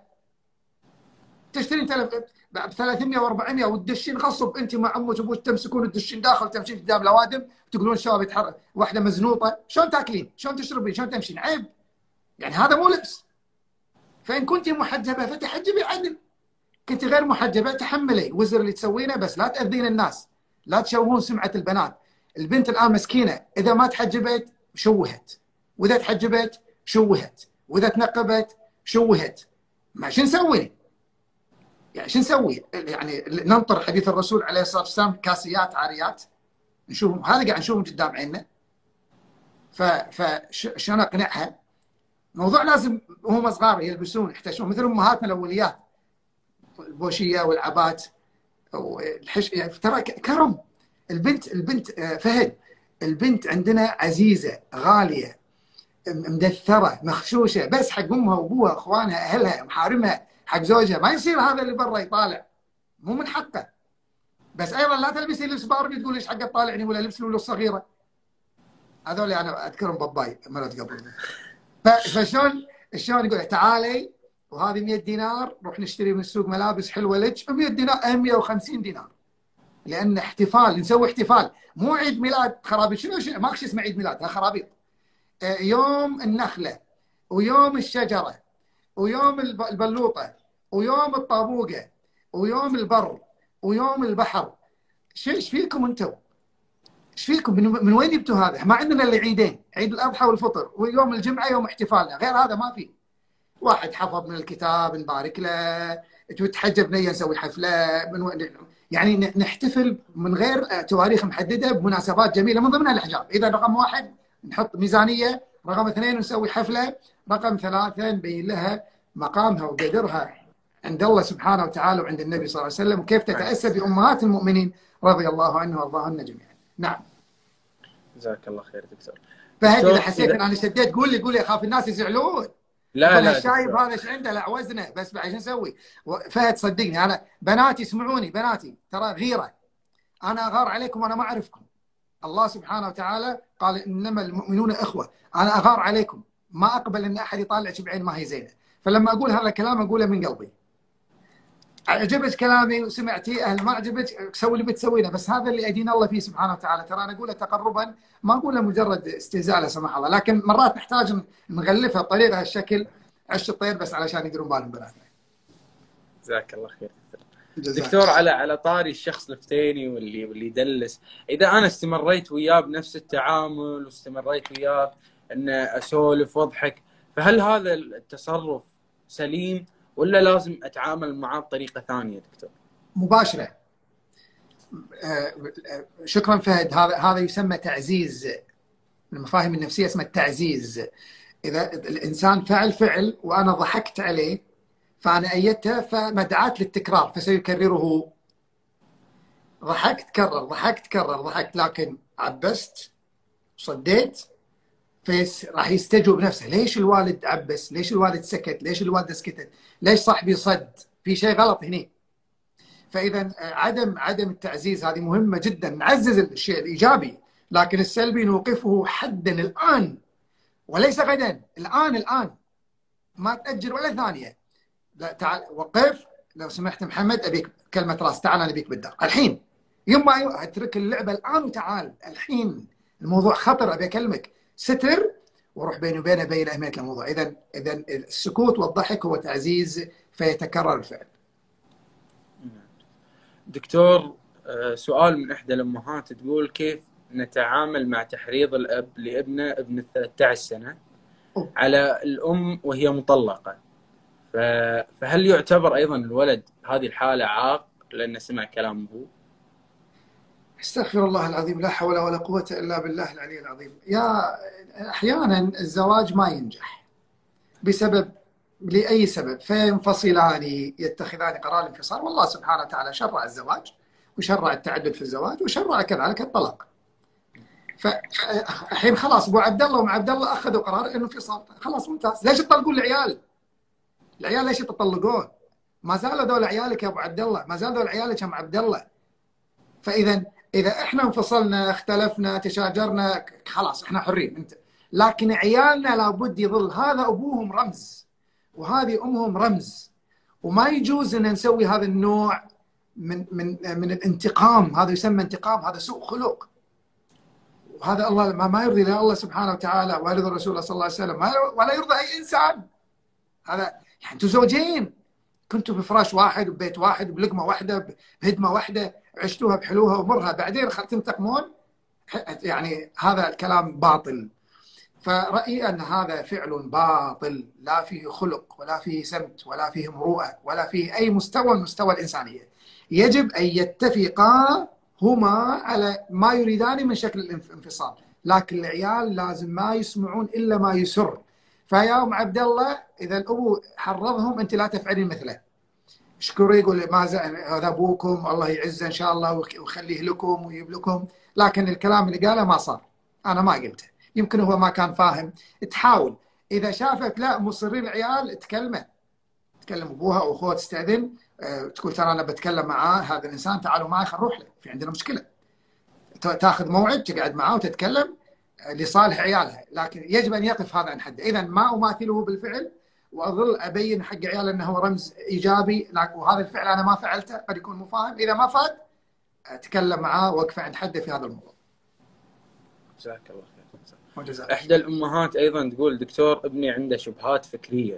تشترين ب ثلاثمية وأربعمية وتدشين غصب انت مع امك وابوك تمسكون تدشين داخل، تمشين قدام الاوادم تقولون الشباب يتحرك، واحده مزنوطه، شلون تاكلين؟ شلون تشربين؟ شلون تمشين؟ عيب. يعني هذا مو لبس. فان كنت محجبه فتحجبي عدل، كنت غير محجبه تحملي وزر اللي تسوينه، بس لا تاذين الناس، لا تشوهون سمعه البنات. البنت الان مسكينه اذا ما تحجبت شوهت، واذا تحجبت شوهت، واذا تنقبت شوهت. ما شو نسوي؟ يعني شو نسوي؟ يعني ننطر حديث الرسول عليه الصلاه والسلام كاسيات عاريات نشوفهم، هذا قاعد نشوفهم قدام عيننا. ف فشلون اقنعها؟ موضوع لازم وهم صغار يلبسون يحتشون مثل امهاتنا الاوليات، البوشيه والعبات والحش، يعني ترى كرم. البنت البنت فهد، البنت عندنا عزيزه غاليه مدثره مخشوشه، بس حق امها وابوها اخوانها اهلها محارمها، حق زوجها ما يصير هذا اللي برا يطالع، مو من حقه. بس ايضا لا تلبسي لبس باربي تقول ايش حقه طالعني، ولا لبس لولو الصغيره. هذول انا اذكرهم باباي مرات قبل. فشلون شلون يقول تعالي وهذه مية دينار روح نشتري من السوق ملابس حلوه لك، مية دينار مية وخمسين دينار، لان احتفال نسوي احتفال مو عيد ميلاد خرابيط. شنو شنو ماكو شيء اسمه عيد ميلاد، ها خرابيط. يوم النخله ويوم الشجره ويوم البلوطه ويوم الطابوقه ويوم البر ويوم البحر. ايش فيكم انتم؟ ايش فيكم؟ من, من وين جبتوا هذا؟ ما عندنا الا عيدين، عيد الاضحى والفطر، ويوم الجمعه يوم احتفالنا، غير هذا ما في. واحد حفظ من الكتاب نبارك له، تحجب نيه نسوي حفله من وين، يعني نحتفل من غير تواريخ محدده بمناسبات جميله من ضمنها الحجاب. اذا رقم واحد نحط ميزانيه، رقم اثنين نسوي حفله، رقم ثلاثه نبين لها مقامها وقدرها عند الله سبحانه وتعالى وعند النبي صلى الله عليه وسلم، وكيف تتاسى بامهات المؤمنين رضي الله عنه وارضاهن جميعا. نعم. جزاك الله خير دكتور. فهد دكتور اذا حسيت إذا... ان انا شديت قول لي، قول لي، اخاف الناس يزعلون. لا لا الشايب دكتور. هذا ايش عنده؟ لا وزنه بس ايش نسوي؟ فهد صدقني، انا بناتي اسمعوني، بناتي ترى غيره، انا اغار عليكم وانا ما اعرفكم. الله سبحانه وتعالى قال انما المؤمنون اخوه، انا اغار عليكم، ما اقبل ان احد يطالعك بعين ما هي زينه، فلما اقول هذا الكلام اقوله من قلبي. عجبك كلامي وسمعتي، اهل ما عجبك سوي اللي بتسوينه، بس هذا اللي ادين الله فيه سبحانه وتعالى. ترى انا اقوله تقربا، ما اقوله مجرد استهزاء لا سمح الله، لكن مرات نحتاج نغلفها بطريقه هالشكل، عش الطير بس علشان يديرون بالهم بناتنا. جزاك الله خير دكتور. على على طاري الشخص الفتيني واللي واللي يدلس، اذا انا استمريت وياه بنفس التعامل واستمريت وياه ان اسولف واضحك، فهل هذا التصرف سليم ولا لازم اتعامل معاه بطريقه ثانيه دكتور؟ مباشره. شكرا فهد. هذا هذا يسمى تعزيز. المفاهيم النفسيه اسمها التعزيز. اذا الانسان فعل فعل وانا ضحكت عليه فانا ايدته، فمدعاة للتكرار فسيكرره. ضحكت كرر، ضحكت كرر، ضحكت، لكن عبست صديت فيس راح يستجوب نفسه. ليش الوالد عبس؟ ليش الوالد سكت؟ ليش الوالده سكتت؟ ليش صاحبي صد؟ في شيء غلط هنا. فاذا عدم عدم التعزيز هذه مهمه جدا. نعزز الشيء الايجابي، لكن السلبي نوقفه حدا الان وليس غدا. الان الان ما تاجل ولا ثانيه. لا تعال وقف لو سمحت محمد، ابيك كلمه راس، تعال انا ابيك بالدار الحين. يوم ما اترك اللعبه الان وتعال الحين، الموضوع خطر، ابي اكلمك. ستر واروح بيني وبينه بين اهميه الموضوع. اذا اذا السكوت والضحك هو تعزيز فيتكرر الفعل. دكتور سؤال من احدى الامهات تقول كيف نتعامل مع تحريض الاب لابنه ابن ثلاثة عشر سنه أوه. على الام وهي مطلقه، فهل يعتبر ايضا الولد هذه الحاله عاق لانه سمع كلام ابوه؟ استغفر الله العظيم، لا حول ولا قوه الا بالله العلي العظيم. يا احيانا الزواج ما ينجح بسبب، لاي سبب، فينفصلان، يتخذان قرار الانفصال، والله سبحانه وتعالى شرع الزواج وشرع التعدد في الزواج وشرع كذلك الطلاق. فالحين خلاص ابو عبد الله وام عبد الله اخذوا قرار الانفصال، خلاص ممتاز. ليش تطلقون العيال؟ العيال ليش يتطلقون؟ ما زالوا ذول عيالك يا ابو عبد الله، ما زالوا ذول عيالك يا ام عبد الله. فاذا اذا احنا انفصلنا، اختلفنا، تشاجرنا، خلاص احنا حرين انت، لكن عيالنا لابد يظل هذا ابوهم رمز وهذه امهم رمز، وما يجوز ان نسوي هذا النوع من من من الانتقام. هذا يسمى انتقام، هذا سوء خلق، وهذا الله ما يرضي لا الله سبحانه وتعالى ولا يرضي الرسول صلى الله عليه وسلم ولا يرضى اي انسان. هذا يعني انتم زوجين كنتوا بفراش واحد وببيت واحد وبلقمه واحده بهدمه واحده، عشتوها بحلوها ومرها، بعدين تنتقمون؟ يعني هذا الكلام باطل. فرأيي أن هذا فعل باطل، لا فيه خلق ولا فيه سمت ولا فيه مروءة ولا فيه أي مستوى من مستوى الإنسانية. يجب أن يتفقا هما على ما يريدان من شكل الانفصال، لكن العيال لازم ما يسمعون إلا ما يسر. فيا أم عبد الله إذا الأبو حرضهم أنت لا تفعلين مثله. اشكري، يقول ما هذا أبوكم الله يعزه إن شاء الله ويخليه لكم ويجيب لكم، لكن الكلام اللي قاله ما صار، أنا ما قلته، يمكن هو ما كان فاهم. تحاول اذا شافك لا مصرين العيال تكلمه، تكلم ابوها او اخوها، تستاذن، أه تقول ترى انا بتكلم معاه هذا الانسان، تعالوا معي خلينا نروح له، في عندنا مشكله. تاخذ موعد تقعد معاه وتتكلم لصالح عيالها، لكن يجب ان يقف هذا عن حده. اذا ما اماثله بالفعل واظل ابين حق عيال انه هو رمز ايجابي، وهذا الفعل انا ما فعلته، قد يكون مو فاهم. اذا ما فاد اتكلم معاه واقف عند حده في هذا الموضوع. جزاك الله خير. احدى الامهات ايضا تقول دكتور ابني عنده شبهات فكريه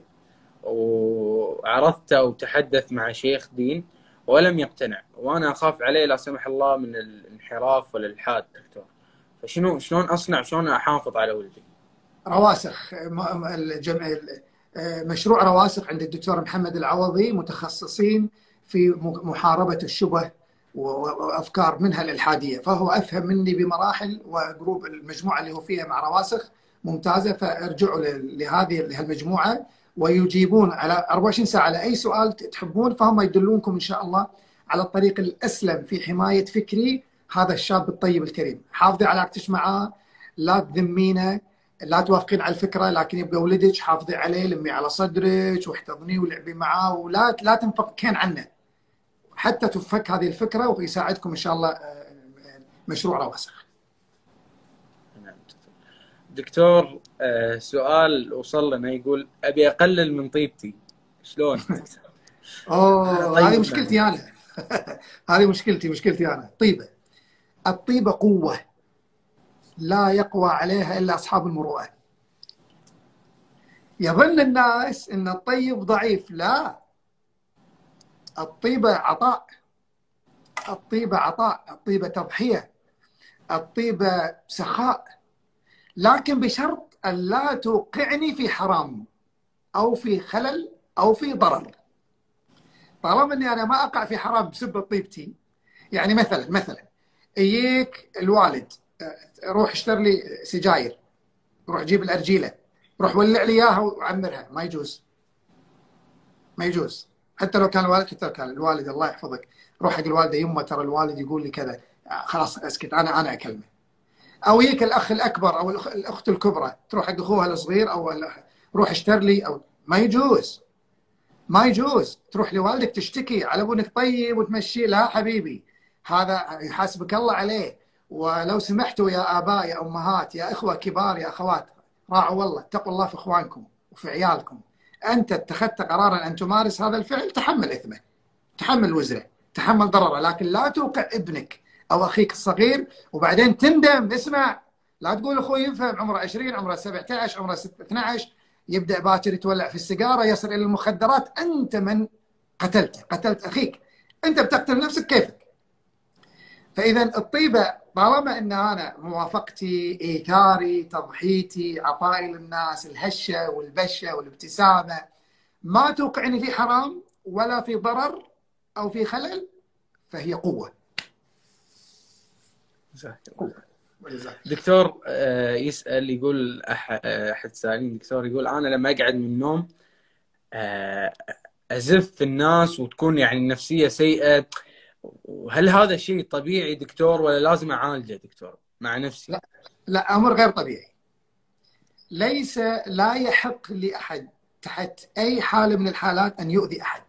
وعرضته وتحدث مع شيخ دين ولم يقتنع، وانا اخاف عليه لا سمح الله من الانحراف والالحاد دكتور، فشنو شلون اصنع، شلون احافظ على ولدي؟ رواسخ. م- الجم... مشروع رواسخ عند الدكتور محمد العوضي، متخصصين في م- محاربة الشبه و- وأفكار منها الإلحادية، فهو أفهم مني بمراحل، وجروب المجموعة اللي هو فيها مع رواسخ ممتازة. فارجعوا ل- لهذه لهالمجموعة ويجيبون على أربعة وعشرين ساعة على أي سؤال تحبون، فهم يدلونكم إن شاء الله على الطريق الأسلم في حماية فكري هذا الشاب الطيب الكريم. حافظي على علاقتك معاه، لا تذمينه، لا توافقين على الفكره، لكن يبقى ولدك حافظي عليه، لمي على صدرك واحتضنيه ولعبي معاه، ولا لا تنفكين عنه حتى تفك هذه الفكره، ويساعدكم ان شاء الله آه، مشروع رواسخ. دكتور آه، سؤال وصل لنا يقول ابي اقلل من طيبتي، شلون؟ اوه هذه طيب معي. مشكلتي انا. هذه مشكلتي مشكلتي انا. طيبه، الطيبه قوه لا يقوى عليها الا اصحاب المروءه. يظن الناس ان الطيب ضعيف، لا، الطيبه عطاء، الطيبه عطاء، الطيبه تضحيه، الطيبه سخاء، لكن بشرط أن لا توقعني في حرام أو في خلل أو في ضرر. طالما أني أنا ما أقع في حرام بسبب طيبتي، يعني مثلا مثلا يجيك الوالد روح اشتر لي سجاير، روح جيب الأرجيلة، روح ولع لي إياها وعمرها، ما يجوز، ما يجوز. حتى لو كان الوالد، حتى لو كان الوالد الله يحفظك، روح حق الوالدة، يمه ترى الوالد يقول لي كذا، خلاص اسكت، أنا أنا أكلمه. او يجيك الاخ الاكبر او الاخت الكبرى تروح حق اخوها الصغير، او روح اشتر لي، او ما يجوز، ما يجوز. تروح لوالدك تشتكي على ابنك طيب وتمشيه، لا حبيبي، هذا يحاسبك الله عليه. ولو سمحتوا يا اباء يا امهات يا اخوه كبار يا اخوات، راعوا والله، اتقوا الله في اخوانكم وفي عيالكم. انت اتخذت قرارا ان تمارس هذا الفعل، تحمل اثمه، تحمل وزره، تحمل ضرره، لكن لا توقع ابنك او اخيك الصغير وبعدين تندم. اسمع، لا تقول اخوي يفهم، عمره عشرين، عمره سبعة عشر، عمره اثني عشر، يبدا باكر يتولع في السيجاره، يصل الى المخدرات. انت من قتلته، قتلت اخيك، انت بتقتل نفسك كيفك. فاذا الطيبه طالما ان انا موافقتي، ايثاري، تضحيتي، عطائي للناس، الهشه والبشه والابتسامه، ما توقعني في حرام ولا في ضرر او في خلل، فهي قوه. قوه. دكتور آه، يسأل يقول أح- آه، أحد السائلين، دكتور يقول أنا لما أقعد من النوم آه، أزف الناس وتكون يعني النفسية سيئة، هل هذا شيء طبيعي دكتور ولا لازم أعالجه دكتور مع نفسي؟ لا لا، امر غير طبيعي. ليس، لا يحق لاحد تحت اي حاله من الحالات ان يؤذي احد.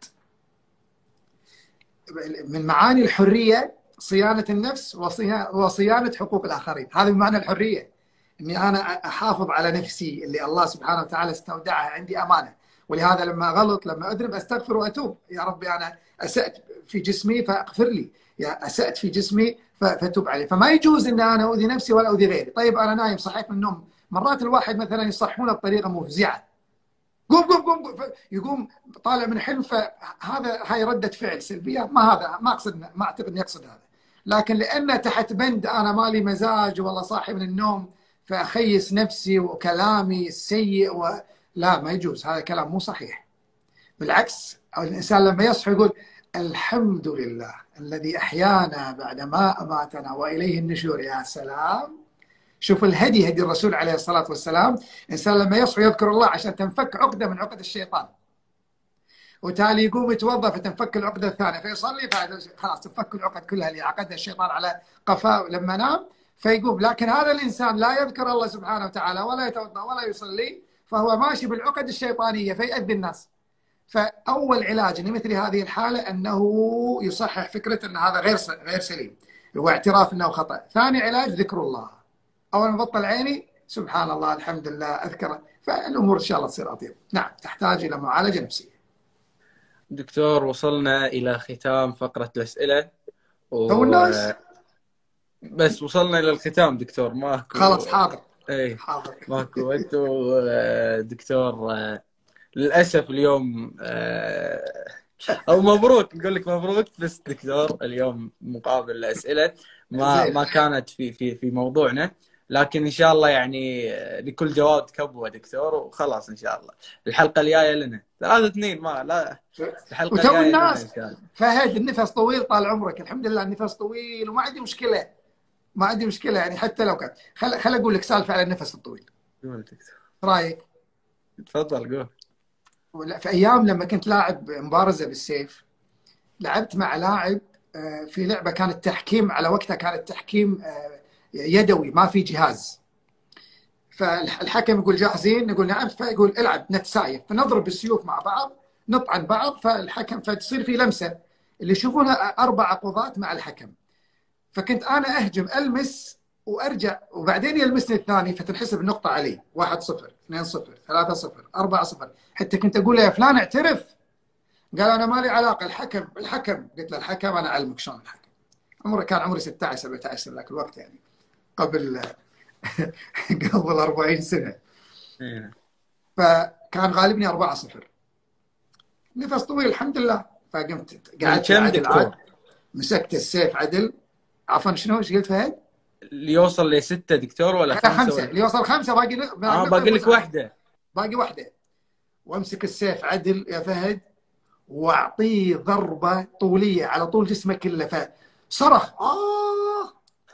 من معاني الحريه صيانه النفس وصيانه حقوق الاخرين، هذا بمعنى الحريه، اني انا احافظ على نفسي اللي الله سبحانه وتعالى استودعها عندي امانه. ولهذا لما غلط، لما اذنب، استغفر واتوب. يا ربي انا اسات في جسمي فاغفر لي، يا اسات في جسمي فتوب علي. فما يجوز ان انا اؤذي نفسي ولا اؤذي غيري. طيب انا نايم صحيت من النوم، مرات الواحد مثلا يصحونه بطريقه مفزعه، قوم قوم قوم، يقوم طالع من حلم، فهذا هاي رده فعل سلبيه، ما هذا ما اقصد، ما اعتقد اني اقصد هذا. لكن لانه تحت بند انا مالي مزاج والله صاحي من النوم فاخيس نفسي وكلامي السيء و... لا، ما يجوز، هذا كلام مو صحيح. بالعكس، الانسان لما يصحى يقول الحمد لله الذي احيانا بعد ما اماتنا واليه النشور. يا سلام، شوف الهدي، هدي الرسول عليه الصلاة والسلام. الإنسان لما يصحى يذكر الله عشان تنفك عقدة من عقد الشيطان، وتالي يقوم يتوضا فتنفك العقدة الثانية، فيصلي خلاص تنفك العقد كلها اللي عقدها الشيطان على قفاه لما نام، فيقوم. لكن هذا الإنسان لا يذكر الله سبحانه وتعالى ولا يتوضا ولا يصلي، فهو ماشي بالعقد الشيطانية فيؤذي الناس. فأول علاج لمثل هذه الحالة أنه يصحح فكرة أن هذا غير غير سليم، هو اعتراف أنه خطأ. ثاني علاج ذكر الله، اول ما بطل عيني سبحان الله الحمد لله اذكره، فالامور ان شاء الله تصير اطيب. نعم، تحتاج الى معالجه نفسيه. دكتور وصلنا الى ختام فقره الاسئله و... تو الناس بس وصلنا الى الختام دكتور، ماكو خلاص. حاضر اي حاضر. ماكو وقت. دكتور للاسف اليوم او مبروك، نقول لك مبروك، بس دكتور اليوم مقابل الاسئله ما زين. ما كانت في في في موضوعنا، لكن ان شاء الله يعني لكل جواد كبوه دكتور، وخلاص ان شاء الله الحلقه الجايه لنا ثلاثة اثنين ما لا الحلقه وتو الجايه لنا ان الناس شاء الله. فهد النفس طويل طال عمرك، الحمد لله النفس طويل وما عندي مشكله، ما عندي مشكله يعني حتى لو كان. خل خل اقول لك سالفه على النفس الطويل، قول دكتور. رايك؟ تفضل قول. ولا- في ايام لما كنت لاعب مبارزه بالسيف، لعبت مع لاعب آه، في لعبه كانت تحكيم، على وقتها كانت تحكيم آه، يدوي ما في جهاز. فالحكم يقول جاهزين؟ نقول نعم. فيقول العب نتسايف، فنضرب السيوف مع بعض نطعن بعض، فالحكم فتصير في لمسه اللي يشوفونها اربع عقوبات مع الحكم. فكنت انا اهجم المس وارجع وبعدين يلمسني الثاني، فتنحسب النقطه علي. واحد صفر، اثنين صفر، ثلاثة صفر، أربعة صفر. حتى كنت اقول له يا فلان اعترف. قال انا ما لي علاقه، الحكم الحكم. قلت له الحكم انا اعلمك شلون الحكم. عمري كان عمري ستة عشر سبعة عشر ذاك الوقت يعني، قبل قبل أربعين سنه. إيه. فكان غالبني أربعة صفر. نفس طويل الحمد لله. فقمت من قعدت كم عدل عاد، دكتور؟ مسكت السيف عدل. عفوا شنو ايش قلت فهد؟ اللي يوصل لستة دكتور ولا خمسه خمسة خمسه ولا؟ اللي يوصل خمسه، باقي اه نقطه باقي يفوز لك عليه. واحدة. باقي واحده. وامسك السيف عدل يا فهد، واعطيه ضربه طوليه على طول جسمه كله، فصرخ اه.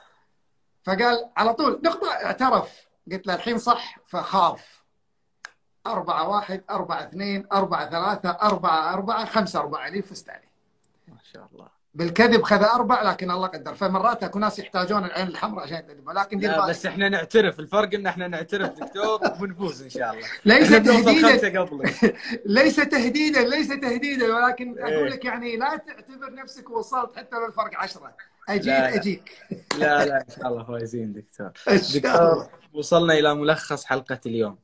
فقال على طول نقطه، اعترف. قلت له الحين صح، فخاف. أربعة واحد، أربعة اثنين، أربعة ثلاثة، أربعة أربعة، خمسة أربعة اللي فزت عليه. ما شاء الله. بالكذب خذ أربع، لكن الله قدر. فمرات أكو ناس يحتاجون العين الحمراء عشان يكذبوا، لكن دير لا بالك. بس احنا نعترف، الفرق ان احنا نعترف دكتور وبنفوز ان شاء الله. ليس احنا بنوصل تهديدا خمسة قبلك. ليس تهديدا ليس تهديدا، ولكن أقول ايه. لك يعني لا تعتبر نفسك وصلت حتى لو الفرق عشرة. أجيك لا لا أجيك لا لا ان شاء الله فايزين دكتور. إن شاء دكتور الله. وصلنا الى ملخص حلقة اليوم.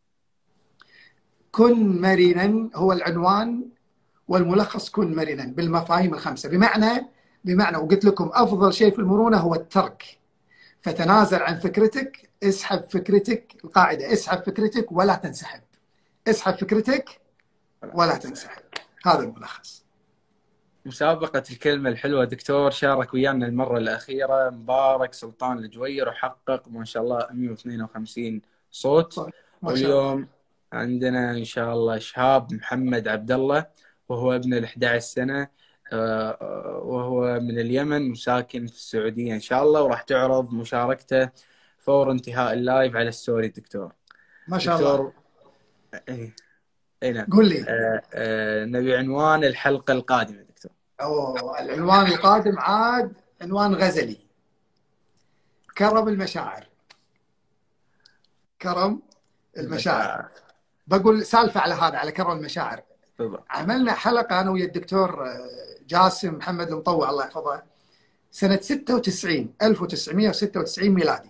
كن مرنا هو العنوان، والملخص كن مرنا بالمفاهيم الخمسة. بمعنى بمعنى وقلت لكم أفضل شيء في المرونة هو الترك. فتنازل عن فكرتك، اسحب فكرتك. القاعدة اسحب فكرتك ولا تنسحب. اسحب فكرتك ولا تنسحب. هذا الملخص. مسابقة الكلمة الحلوة دكتور شارك ويانا المرة الأخيرة مبارك سلطان الجوير، وحقق ما شاء الله مئة واثنين وخمسين صوت. ما شاء الله. واليوم عندنا إن شاء الله شهاب محمد عبد الله، وهو ابن ال إحدى عشر سنة، آه، وهو من اليمن وساكن في السعودية إن شاء الله، وراح تعرض مشاركته فور انتهاء اللايف على الستوري دكتور. ما شاء الله. دكتور إيه إيه نعم. قول لي. آه، آه، نبي عنوان الحلقة القادمة دكتور. أوه العنوان القادم عاد عنوان غزلي. كرم المشاعر. كرم المشاعر. بقول سالفة على هذا، على كرم المشاعر. بالضبط. عملنا حلقة أنا ويا الدكتور جاسم محمد المطوع الله يحفظه سنة ستة وتسعين ألف وتسعمئة وستة وتسعين ميلادي.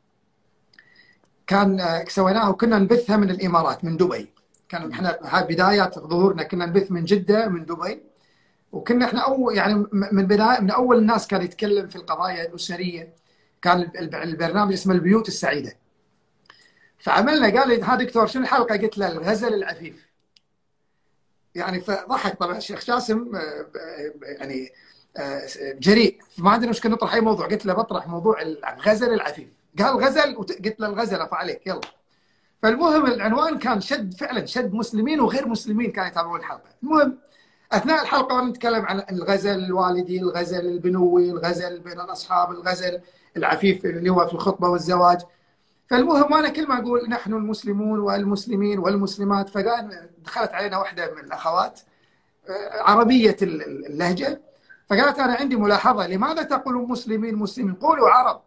كان سويناها وكنا نبثها من الإمارات، من دبي. كان احنا هاي بدايات ظهورنا، كنا نبث من جدة من دبي. وكنا احنا أول يعني من بداية من أول الناس كان يتكلم في القضايا الأسرية. كان البرنامج اسمه البيوت السعيدة. فعملنا، قال لي ها دكتور شنو الحلقة؟ قلت له الغزل العفيف. يعني فضحك طبعا الشيخ جاسم يعني جريء، ما عندنا مشكله نطرح اي موضوع. قلت له بطرح موضوع الغزل العفيف. قال غزل، قلت له الغزل افا عليك يلا. فالمهم العنوان كان شد، فعلا شد مسلمين وغير مسلمين كانوا يتابعون الحلقه. المهم اثناء الحلقه وانا نتكلم عن الغزل الوالدي، الغزل البنوي، الغزل بين الاصحاب، الغزل العفيف اللي هو في الخطبه والزواج. فالمهم وانا كل ما اقول نحن المسلمون والمسلمين والمسلمات، فقال دخلت علينا واحده من الاخوات عربيه اللهجه، فقالت انا عندي ملاحظه، لماذا تقولون مسلمين مسلمين؟ قولوا عرب.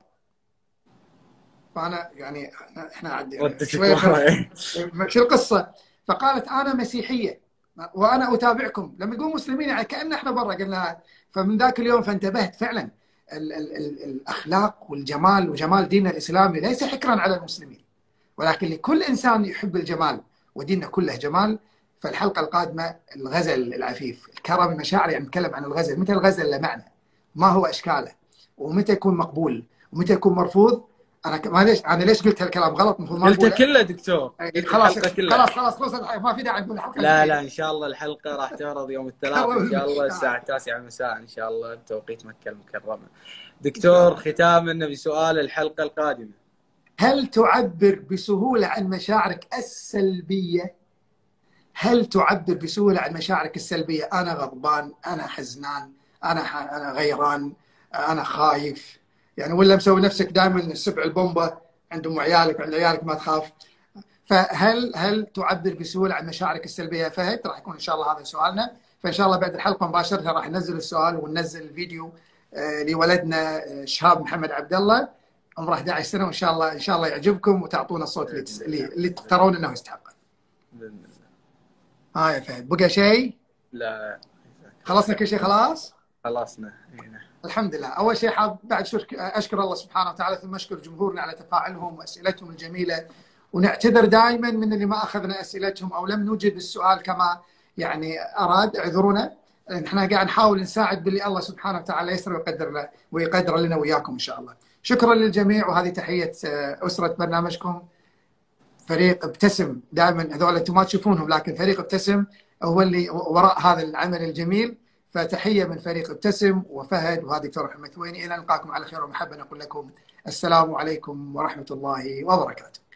فانا يعني احنا عندنا شويه شو القصه؟ فقالت انا مسيحيه وانا اتابعكم. لما يقولون مسلمين يعني كأن احنا برا. قلنا فمن ذاك اليوم فانتبهت فعلا. ال ال ال الاخلاق والجمال وجمال ديننا الاسلامي ليس حكرا على المسلمين، ولكن لكل انسان يحب الجمال، وديننا كله جمال. فالحلقه القادمه الغزل العفيف، الكرم المشاعر. يعني نتكلم عن الغزل، متى الغزل له معنى، ما هو اشكاله، ومتى يكون مقبول ومتى يكون مرفوض. انا ك- معليش انا ليش قلت هالكلام غلط؟ المفروض ما قلته اقوله. كله دكتور، يعني قلت خلاص الحلقه كلها. خلاص خلاص خلاص الحلقة، ما في داعي نقول الحلقه لا لا الجايه. ان شاء الله الحلقه راح تعرض يوم الثلاثاء كرم ان شاء الله المشاعر الساعه التاسعة مساء ان شاء الله بتوقيت مكه المكرمه. ان شاء دكتور الله. ختاما بسؤال الحلقه القادمه، هل تعبر بسهوله عن مشاعرك السلبيه؟ هل تعبر بسهوله عن مشاعرك السلبيه؟ انا غضبان، انا حزنان، انا ح... انا غيران، انا خايف، يعني ولا مسوي نفسك دائما السبع البومبه عند ام عيالك وعند عيالك ما تخاف؟ فهل هل تعبر بسهوله عن مشاعرك السلبيه يا فهد؟ راح يكون ان شاء الله هذا سؤالنا. فان شاء الله بعد الحلقه مباشره راح ننزل السؤال وننزل الفيديو آه، لولدنا آه، شهاب محمد عبد الله عمره احد عشر سنه، وان شاء الله ان شاء الله يعجبكم وتعطونا الصوت اللي, تس... اللي اللي ترون انه يستحقه. باذن الله. ها يا فهد بقى شيء؟ لا خلصنا كل شيء خلاص؟ خلصنا هنا. الحمد لله. اول شيء حاب بعد شرك اشكر الله سبحانه وتعالى، ثم اشكر جمهورنا على تفاعلهم واسئلتهم الجميله، ونعتذر دائما من اللي ما اخذنا اسئلتهم او لم نجب السؤال كما يعني اراد، اعذرونا، لان احنا قاعد نحاول نساعد باللي الله سبحانه وتعالى يسر ويقدر له ويقدر لنا وياكم ان شاء الله. شكرا للجميع، وهذه تحيه اسره برنامجكم فريق ابتسم. دائما هذول انتم ما تشوفونهم، لكن فريق ابتسم هو اللي وراء هذا العمل الجميل. فتحيه من فريق ابتسم وفهد وهذا دكتور محمد ثويني. الى نلقاكم على خير ومحبه، نقول لكم السلام عليكم ورحمه الله وبركاته.